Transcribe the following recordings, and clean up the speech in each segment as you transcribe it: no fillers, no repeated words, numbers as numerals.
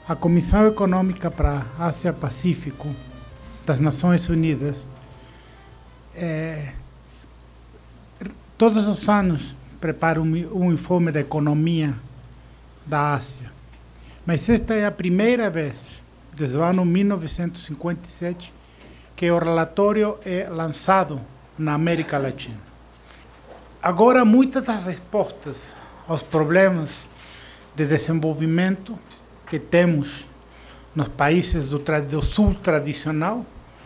A Comissão Econômica para a Ásia-Pacífico das Nações Unidas todos os anos prepara um informe da economia da Ásia. Mas esta é a primeira vez, desde o ano 1957, que o relatório é lançado na América Latina. Agora, muitas das respostas aos problemas de desenvolvimento que temos nos países do sul tradicional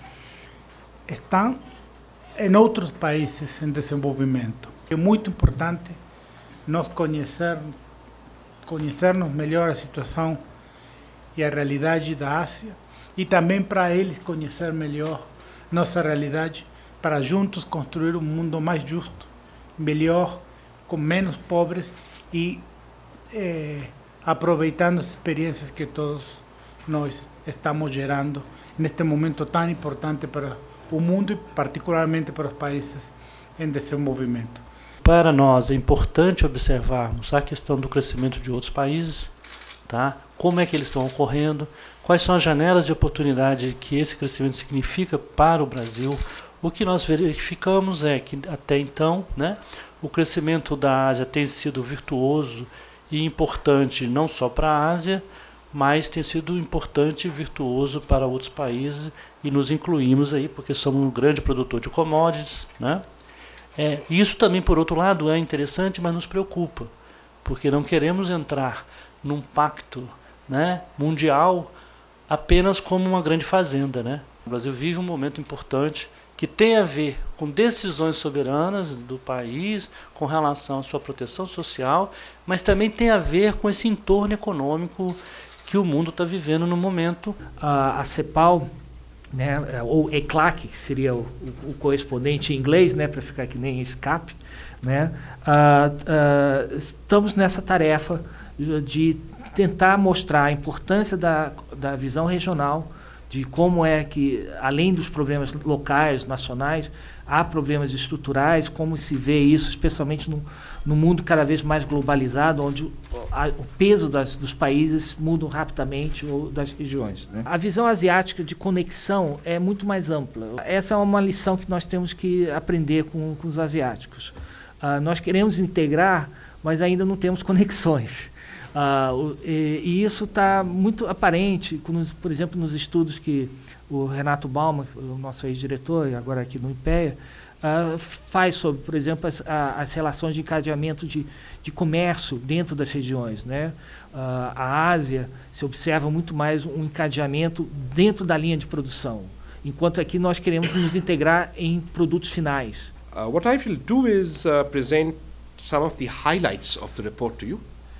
estão em outros países em desenvolvimento. É muito importante nós conhecermos melhor a situação e a realidade da Ásia e também para eles conhecer melhor nossa realidade, para juntos construir um mundo mais justo, melhor, com menos pobres e aproveitando as experiências que todos nós estamos gerando neste momento tão importante para o mundo e particularmente para os países em desenvolvimento. Para nós é importante observarmos a questão do crescimento de outros países, tá? Como é que eles estão ocorrendo, quais são as janelas de oportunidade que esse crescimento significa para o Brasil. O que nós verificamos é que até então, né, o crescimento da Ásia tem sido virtuoso e importante não só para a Ásia, mas tem sido importante e virtuoso para outros países e nos incluímos aí porque somos um grande produtor de commodities, né? Isso também, por outro lado, é interessante, mas nos preocupa, porque não queremos entrar num pacto, né, mundial apenas como uma grande fazenda, né? O Brasil vive um momento importante que tem a ver com decisões soberanas do país, com relação à sua proteção social, mas também tem a ver com esse entorno econômico que o mundo está vivendo no momento. A CEPAL, né, ou ECLAC, que seria o correspondente em inglês, né, para ficar que nem escape, né, estamos nessa tarefa de tentar mostrar a importância da visão regional, de como é que, além dos problemas locais, nacionais, há problemas estruturais, como se vê isso, especialmente no mundo cada vez mais globalizado, onde o peso dos países muda rapidamente, ou das regiões, né? A visão asiática de conexão é muito mais ampla. Essa é uma lição que nós temos que aprender com os asiáticos. Nós queremos integrar, mas ainda não temos conexões. E isso está muito aparente, por exemplo, nos estudos que o Renato Bauman, o nosso ex-diretor, e agora aqui no IPEA, faz sobre, por exemplo, as relações de encadeamento de comércio dentro das regiões, né? A Ásia se observa muito mais um encadeamento dentro da linha de produção, enquanto aqui nós queremos nos integrar em produtos finais. What I will do is present some of the highlights of the report to you.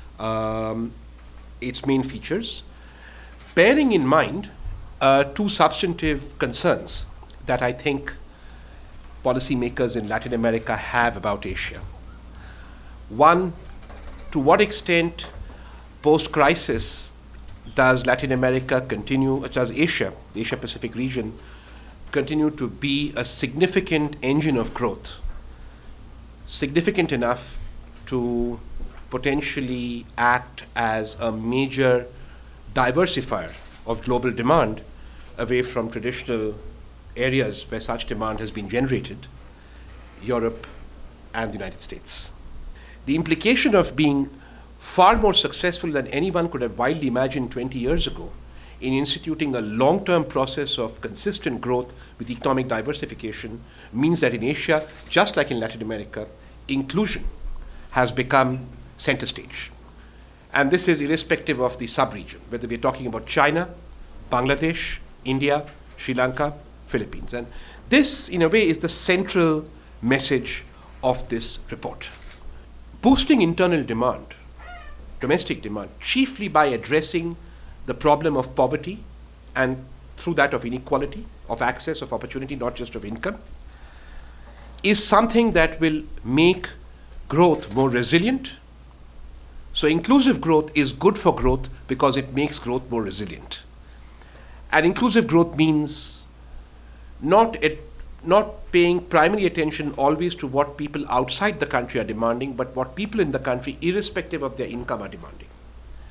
Its main features, bearing in mind two substantive concerns that I think policymakers in Latin America have about Asia. One, to what extent post-crisis does Latin America continue, does Asia, the Asia-Pacific region, continue to be a significant engine of growth, significant enough to potentially act as a major diversifier of global demand away from traditional areas where such demand has been generated, Europe and the United States. The implication of being far more successful than anyone could have widely imagined 20 years ago in instituting a long-term process of consistent growth with economic diversification means that in Asia, just like in Latin America, inclusion has become center stage. And this is irrespective of the sub-region, whether we're talking about China, Bangladesh, India, Sri Lanka, Philippines. And this, in a way, is the central message of this report. Boosting internal demand, domestic demand, chiefly by addressing the problem of poverty and through that of inequality, of access, of opportunity, not just of income, is something that will make growth more resilient. So inclusive growth is good for growth because it makes growth more resilient. And inclusive growth means not paying primary attention always to what people outside the country are demanding, but what people in the country, irrespective of their income, are demanding.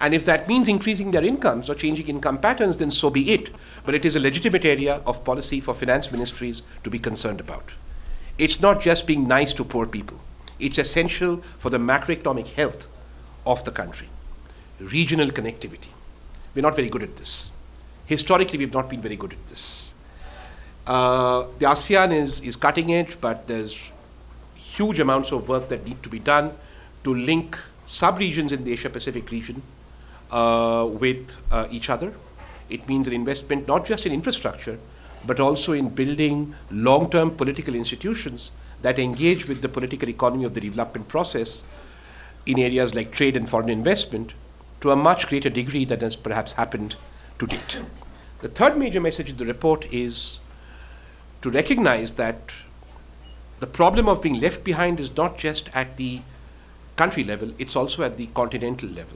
And if that means increasing their incomes or changing income patterns, then so be it. But it is a legitimate area of policy for finance ministries to be concerned about. It's not just being nice to poor people. It's essential for the macroeconomic health of the country. Regional connectivity. We're not very good at this. Historically, we've not been very good at this. The ASEAN is cutting edge, but there's huge amounts of work that need to be done to link sub-regions in the Asia-Pacific region with each other. It means an investment not just in infrastructure, but also in building long-term political institutions that engage with the political economy of the development process in areas like trade and foreign investment to a much greater degree than has perhaps happened to date. The third major message in the report is to recognize that the problem of being left behind is not just at the country level, it's also at the continental level.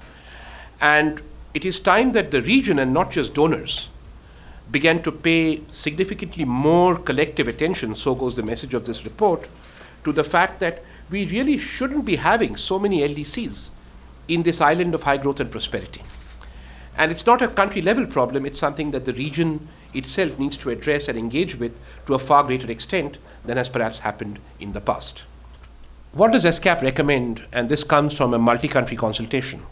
And it is time that the region, and not just donors, began to pay significantly more collective attention, so goes the message of this report, to the fact that we really shouldn't be having so many LDCs in this island of high growth and prosperity. And it's not a country level problem, it's something that the region itself needs to address and engage with to a far greater extent than has perhaps happened in the past. What does ESCAP recommend? And this comes from a multi-country consultation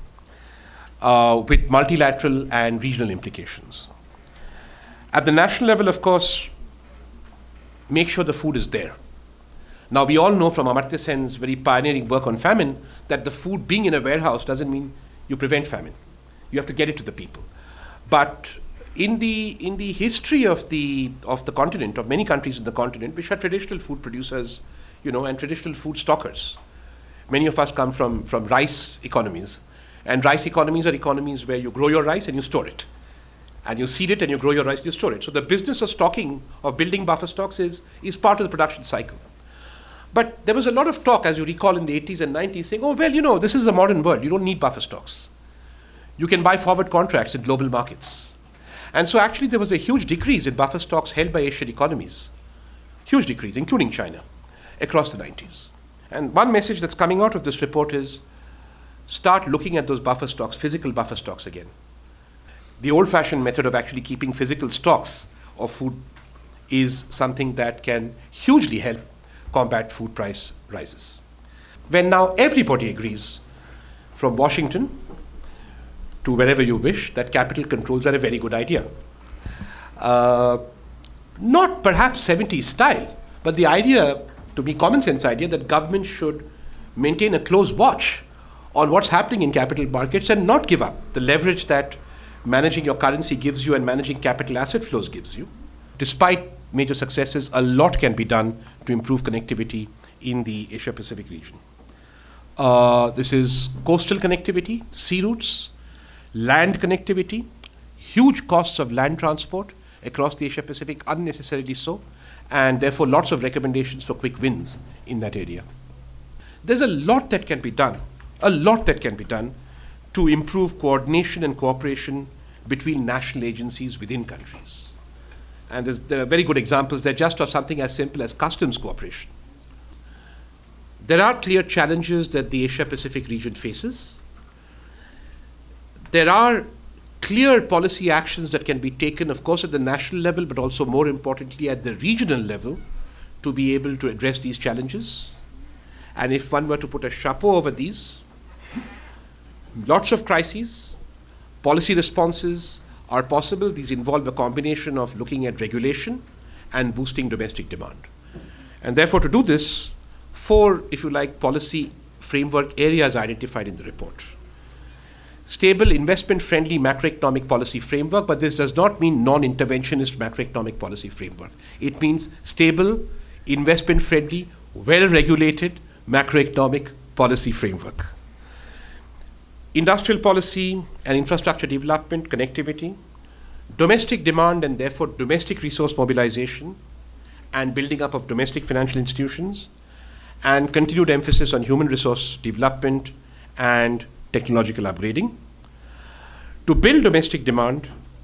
with multilateral and regional implications. At the national level, of course, make sure the food is there. Now, we all know from Amartya Sen's very pioneering work on famine that the food being in a warehouse doesn't mean you prevent famine. You have to get it to the people. But in the history of the continent, of many countries in the continent, which are traditional food producers, and traditional food stockers. Many of us come from rice economies. And rice economies are economies where you grow your rice and you store it. And you seed it and you grow your rice and you store it. So the business of stocking, of building buffer stocks is part of the production cycle. But there was a lot of talk, as you recall, in the 80s and 90s saying, oh, well, this is a modern world. You don't need buffer stocks. You can buy forward contracts in global markets. And so actually there was a huge decrease in buffer stocks held by Asian economies. Huge decrease, including China, across the 90s. And one message that's coming out of this report is start looking at those buffer stocks, physical buffer stocks again. The old-fashioned method of actually keeping physical stocks of food is something that can hugely help combat food price rises. When now everybody agrees, from Washington to wherever you wish, that capital controls are a very good idea. Not perhaps 70s style, but the idea, to me, common sense idea, that government should maintain a close watch on what's happening in capital markets and not give up the leverage that managing your currency gives you and managing capital asset flows gives you. Despite major successes, a lot can be done to improve connectivity in the Asia-Pacific region. This is coastal connectivity, sea routes, land connectivity, huge costs of land transport across the Asia-Pacific, unnecessarily so, and therefore lots of recommendations for quick wins in that area. There's a lot that can be done to improve coordination and cooperation between national agencies within countries. And there are very good examples there, just of something as simple as customs cooperation. There are clear challenges that the Asia-Pacific region faces. There are clear policy actions that can be taken, of course, at the national level, but also more importantly at the regional level to be able to address these challenges. And if one were to put a chapeau over these, lots of crises, policy responses are possible. These involve a combination of looking at regulation and boosting domestic demand. And therefore, to do this, 4, if you like, policy framework areas identified in the report. Stable, investment-friendly macroeconomic policy framework, but this does not mean non-interventionist macroeconomic policy framework. It means stable, investment-friendly, well-regulated macroeconomic policy framework. Industrial policy and infrastructure development, connectivity, domestic demand and therefore domestic resource mobilization and building up of domestic financial institutions, and continued emphasis on human resource development and technological upgrading. To build domestic demand,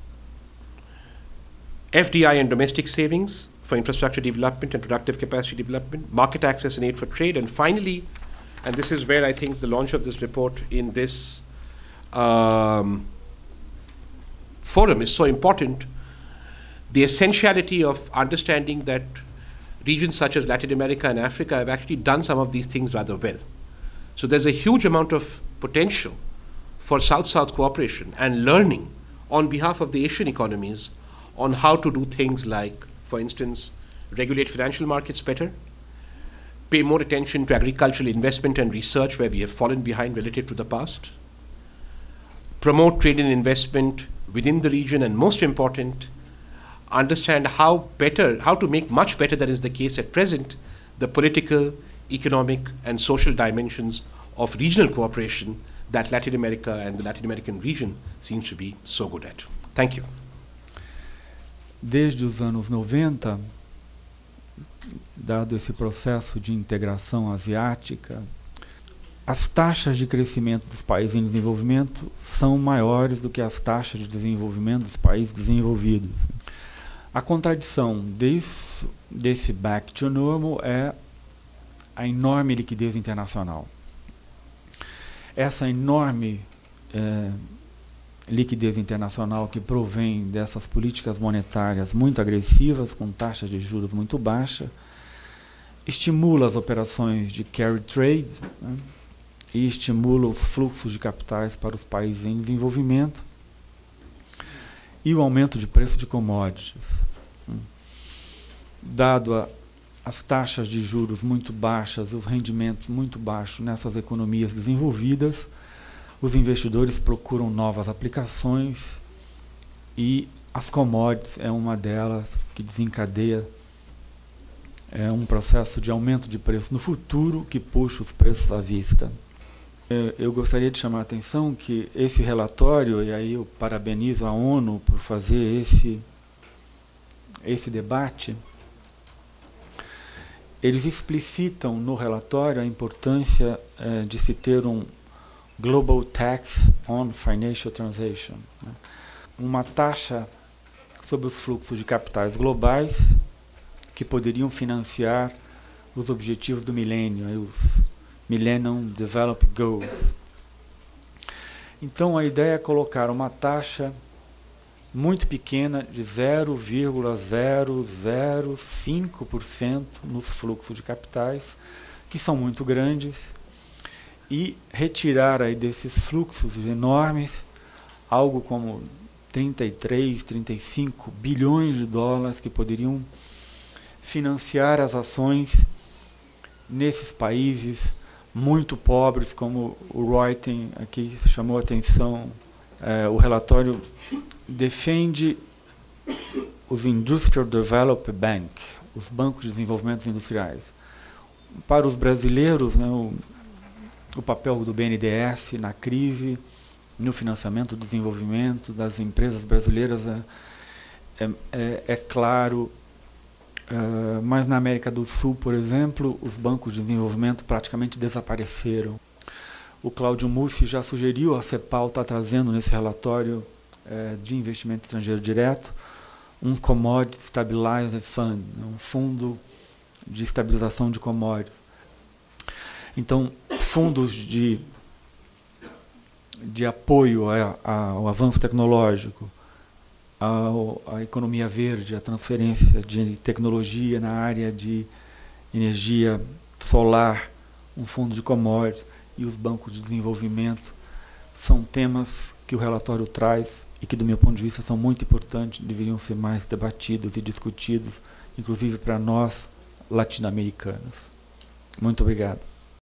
FDI and domestic savings for infrastructure development and productive capacity development, market access and aid for trade, and finally, and this is where I think the launch of this report in this forum is so important, the essentiality of understanding that regions such as Latin America and Africa have actually done some of these things rather well. So there's a huge amount of potential for South-South cooperation and learning on behalf of the Asian economies on how to do things like, for instance, regulate financial markets better, pay more attention to agricultural investment and research where we have fallen behind relative to the past, promote trade and investment within the region, and most important, understand how to make much better than is the case at present, the political, economic, and social dimensions of regional cooperation that Latin America and the Latin American region seems to be so good at. Thank you. Desde os anos 90, dado esse processo de integração asiática, as taxas de crescimento dos países em desenvolvimento são maiores do que as taxas de desenvolvimento dos países desenvolvidos. A contradição desse back to normal é a enorme liquidez internacional. Essa enorme liquidez internacional que provém dessas políticas monetárias muito agressivas, com taxas de juros muito baixas, estimula as operações de carry trade, né, e estimula os fluxos de capitais para os países em desenvolvimento e o aumento de preço de commodities. Dado as taxas de juros muito baixas, os rendimentos muito baixos nessas economias desenvolvidas, os investidores procuram novas aplicações e as commodities é uma delas que desencadeia um processo de aumento de preço no futuro que puxa os preços à vista. Eu gostaria de chamar a atenção que esse relatório, e aí eu parabenizo a ONU por fazer esse debate, eles explicitam no relatório a importância de se ter um Global Tax on Financial Transaction, né? Uma taxa sobre os fluxos de capitais globais que poderiam financiar os objetivos do milênio, os Millennium Development Goals. Então a ideia é colocar uma taxa muito pequena de 0,005% nos fluxos de capitais, que são muito grandes, e retirar aí desses fluxos enormes algo como 33, 35 bilhões de dólares que poderiam financiar as ações nesses países muito pobres, como o Reuters aqui chamou a atenção. O relatório defende os Industrial Development Bank, os bancos de desenvolvimento industriais. Para os brasileiros, né, o papel do BNDES na crise, no financiamento do desenvolvimento das empresas brasileiras é claro, mas na América do Sul, por exemplo, os bancos de desenvolvimento praticamente desapareceram. O Cláudio Mussi já sugeriu, a CEPAL está trazendo nesse relatório de investimento estrangeiro direto, um Commodity Stabilizer Fund, um fundo de estabilização de commodities. Então, fundos de apoio ao avanço tecnológico, à economia verde, à transferência de tecnologia na área de energia solar, um fundo de commodities e os bancos de desenvolvimento são temas que o relatório traz e que, do meu ponto de vista, são muito importantes, deveriam ser mais debatidos e discutidos, inclusive para nós, latino-americanos. Muito obrigado.